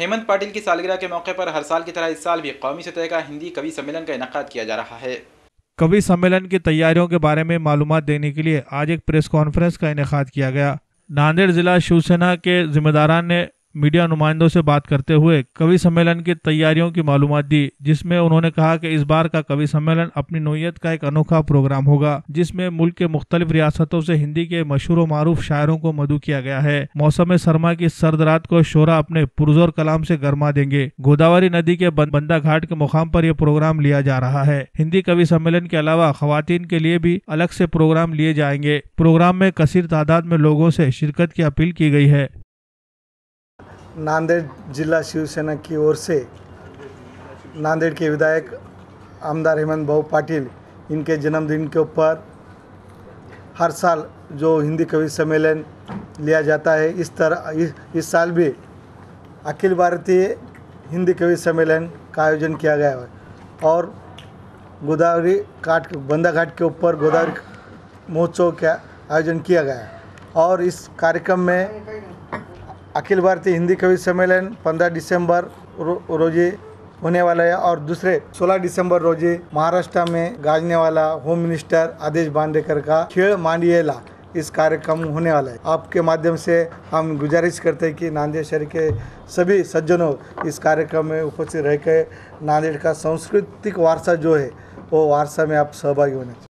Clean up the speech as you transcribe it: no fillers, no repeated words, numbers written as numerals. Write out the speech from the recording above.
हेमंत पाटिल की सालगिरह के मौके पर हर साल की तरह इस साल भी कौमी सतह का हिंदी कवि सम्मेलन का इनेकाद किया जा रहा है। कवि सम्मेलन की तैयारियों के बारे में मालूमात देने के लिए आज एक प्रेस कॉन्फ्रेंस का इनेकाद किया गया। नांदेड़ जिला शिवसेना के जिम्मेदारान ने मीडिया नुमाइंदों से बात करते हुए कवि सम्मेलन की तैयारियों की मालूमात दी, जिसमें उन्होंने कहा कि इस बार का कवि सम्मेलन अपनी नोयत का एक अनोखा प्रोग्राम होगा, जिसमें मुल्क के मुख्तलिफ रियासतों से हिंदी के मशहूर व मारूफ शायरों को मदऊ किया गया है। मौसम सरमा की सर्द रात को शोरा अपने पुरजोर कलाम से गरमा देंगे। गोदावरी नदी के बंदा घाट के मुकाम पर यह प्रोग्राम लिया जा रहा है। हिंदी कवि सम्मेलन के अलावा खवातीन के लिए भी अलग से प्रोग्राम लिए जाएंगे। प्रोग्राम में कसीर तादाद में लोगों से शिरकत की अपील की गई है। नांदेड़ जिला शिवसेना की ओर से नांदेड़ के विधायक आमदार हेमंत भाऊ पाटिल इनके जन्मदिन के ऊपर हर साल जो हिंदी कवि सम्मेलन लिया जाता है, इस साल भी अखिल भारतीय हिंदी कवि सम्मेलन का आयोजन किया गया है और गोदावरी बंदा घाट के ऊपर गोदावरी महोत्सव का आयोजन किया गया है। और इस कार्यक्रम में अखिल भारतीय हिंदी कवि सम्मेलन 15 दिसंबर रोजी होने वाला है और दूसरे 16 दिसंबर रोजी महाराष्ट्र में गाजने वाला होम मिनिस्टर आदेश बांदेकर का खेल मांडियेला इस कार्यक्रम होने वाला है। आपके माध्यम से हम गुजारिश करते हैं कि नांदेड़ शहर के सभी सज्जनों इस कार्यक्रम में उपस्थित रहकर नांदेड़ का सांस्कृतिक वारसा जो है वो वारसा में आप सहभागी होने चाहिए।